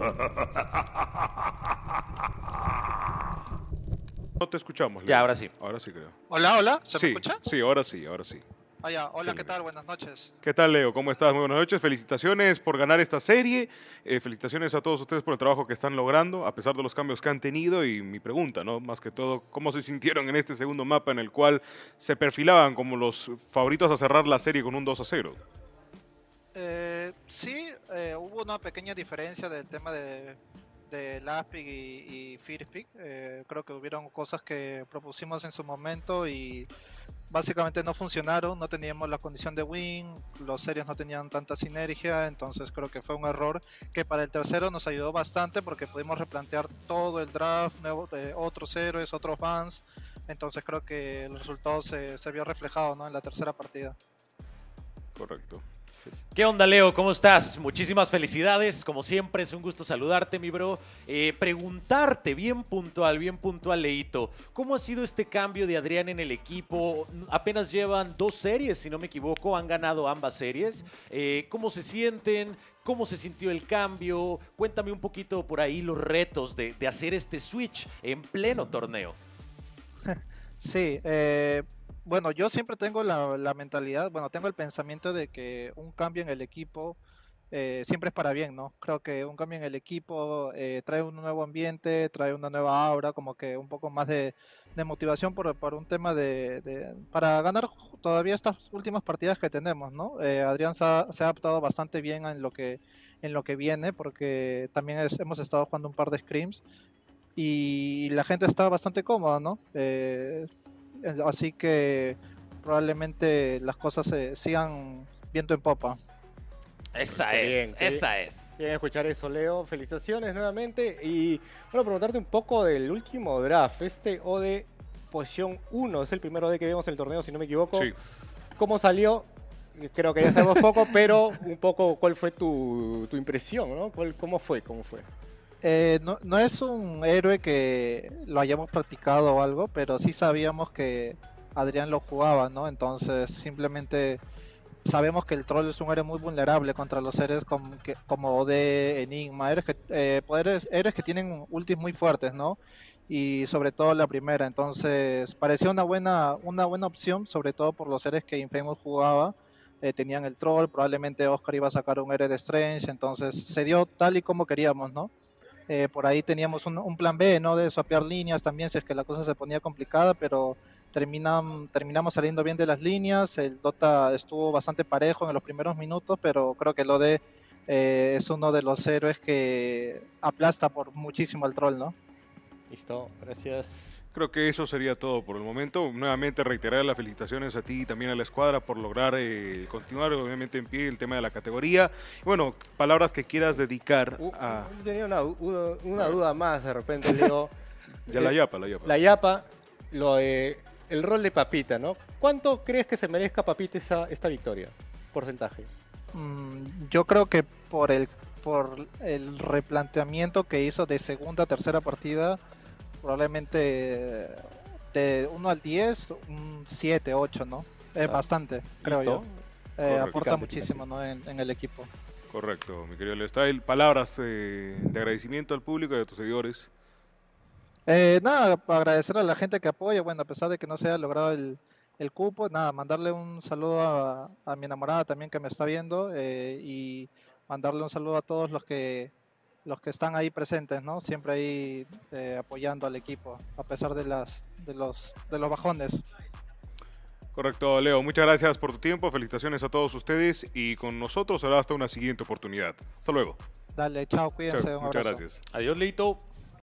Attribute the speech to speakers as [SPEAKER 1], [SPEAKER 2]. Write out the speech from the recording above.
[SPEAKER 1] No te escuchamos, Leo.
[SPEAKER 2] Ya, ahora sí.
[SPEAKER 1] Ahora sí creo.
[SPEAKER 3] Hola, hola, ¿se me
[SPEAKER 1] Sí,
[SPEAKER 3] escucha?
[SPEAKER 1] sí, ahora sí, ahora sí.
[SPEAKER 3] Ah, ya. Hola,
[SPEAKER 1] Sí.
[SPEAKER 3] ¿qué tal? Buenas noches.
[SPEAKER 1] ¿Qué tal, Leo? ¿Cómo estás? Muy buenas noches. Felicitaciones por ganar esta serie. Felicitaciones a todos ustedes por el trabajo que están logrando, a pesar de los cambios que han tenido. Y mi pregunta, ¿no? Más que todo, ¿cómo se sintieron en este segundo mapa en el cual se perfilaban como los favoritos a cerrar la serie con un 2-0?
[SPEAKER 3] Sí, hubo una pequeña diferencia del tema de Laspig y Firspic. Creo que hubieron cosas que propusimos en su momento y básicamente no funcionaron, no teníamos la condición de win, los series no tenían tanta sinergia, entonces creo que fue un error que para el tercero nos ayudó bastante porque pudimos replantear todo el draft, otros héroes, otros bans, entonces creo que el resultado se vio reflejado, ¿no?, en la tercera partida.
[SPEAKER 1] Correcto.
[SPEAKER 2] ¿Qué onda, Leo? ¿Cómo estás? Muchísimas felicidades. Como siempre, es un gusto saludarte, mi bro. Preguntarte, bien puntual, Leito. ¿Cómo ha sido este cambio de Adrián en el equipo? Apenas llevan 2 series, si no me equivoco. Han ganado ambas series. ¿Cómo se sienten? ¿Cómo se sintió el cambio? Cuéntame un poquito por ahí los retos de hacer este switch en pleno torneo.
[SPEAKER 3] Sí, bueno, yo siempre tengo la mentalidad, bueno, tengo el pensamiento de que un cambio en el equipo siempre es para bien, ¿no? Creo que un cambio en el equipo trae un nuevo ambiente, trae una nueva aura, como que un poco más de motivación por un tema para ganar todavía estas últimas partidas que tenemos, ¿no? Adrián se ha adaptado bastante bien en lo que viene, porque también hemos estado jugando un par de scrims y la gente está bastante cómoda, ¿no? Así que probablemente las cosas se sigan viendo en popa.
[SPEAKER 2] Esa
[SPEAKER 4] Qué
[SPEAKER 2] es,
[SPEAKER 4] bien, qué bien.
[SPEAKER 2] esa es.
[SPEAKER 4] Bien escuchar eso, Leo. Felicitaciones nuevamente. Y bueno, preguntarte un poco del último draft. Este OD posición 1 es el primer OD que vemos en el torneo, si no me equivoco.
[SPEAKER 1] Sí.
[SPEAKER 4] ¿Cómo salió? Creo que ya sabemos poco, pero un poco cuál fue tu impresión, ¿no? ¿Cómo fue? ¿Cómo fue?
[SPEAKER 3] No es un héroe que lo hayamos practicado o algo, pero sí sabíamos que Adrián lo jugaba, ¿no? Entonces simplemente sabemos que el troll es un héroe muy vulnerable contra los héroes como OD, Enigma, héroes que tienen ultis muy fuertes, ¿no? Y sobre todo la primera, entonces parecía una buena opción, sobre todo por los héroes que Infamous jugaba. Tenían el troll, probablemente Oscar iba a sacar un héroe de Strange, entonces se dio tal y como queríamos, ¿no? Por ahí teníamos un plan B, ¿no? De swapear líneas también, si es que la cosa se ponía complicada, pero terminamos saliendo bien de las líneas. El Dota estuvo bastante parejo en los primeros minutos, pero creo que el OD es uno de los héroes que aplasta por muchísimo al troll, ¿no?
[SPEAKER 4] Listo, gracias.
[SPEAKER 1] Creo que eso sería todo por el momento. Nuevamente reiterar las felicitaciones a ti y también a la escuadra por lograr continuar obviamente en pie el tema de la categoría. Bueno, palabras que quieras dedicar a...
[SPEAKER 4] Tenía una duda más de repente, Leo.
[SPEAKER 1] Ya la yapa.
[SPEAKER 4] La Yapa, el rol de Papita, ¿no? ¿Cuánto crees que se merezca Papita esta victoria? Porcentaje.
[SPEAKER 3] Yo creo que por el replanteamiento que hizo de segunda a tercera partida, probablemente de 1 al 10, un 7, 8, ¿no? Es bastante, creo yo. Aporta muchísimo, ¿no? en el equipo.
[SPEAKER 1] Correcto, mi querido Leo Style. Palabras de agradecimiento al público y a tus seguidores.
[SPEAKER 3] Nada, para agradecer a la gente que apoya, bueno, a pesar de que no se haya logrado el cupo, nada, mandarle un saludo a mi enamorada también que me está viendo y mandarle un saludo a todos los que están ahí presentes, ¿no? Siempre ahí apoyando al equipo, a pesar de los bajones.
[SPEAKER 1] Correcto, Leo. Muchas gracias por tu tiempo. Felicitaciones a todos ustedes y con nosotros será hasta una siguiente oportunidad. Hasta luego.
[SPEAKER 3] Dale, chao, cuídense,
[SPEAKER 1] Chao,
[SPEAKER 3] un
[SPEAKER 1] muchas
[SPEAKER 3] abrazo.
[SPEAKER 1] gracias.
[SPEAKER 2] Adiós, Leito.